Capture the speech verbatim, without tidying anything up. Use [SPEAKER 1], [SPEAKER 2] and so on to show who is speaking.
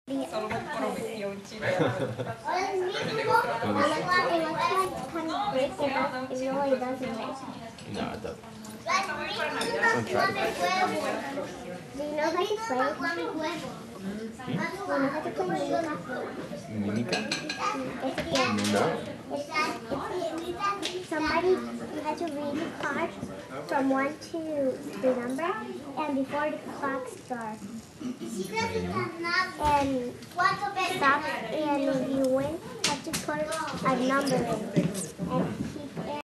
[SPEAKER 1] Solo me prometió un chile.
[SPEAKER 2] No, it doesn't.
[SPEAKER 3] Don't try to.
[SPEAKER 4] Do you know how to play? Do you know how to play
[SPEAKER 2] Mimica?
[SPEAKER 4] It's a game.
[SPEAKER 2] No.
[SPEAKER 4] It's, it's, somebody, you have to read the card from one to the number, and before the clock starts. And stop, and if you win, you have to put a number in. And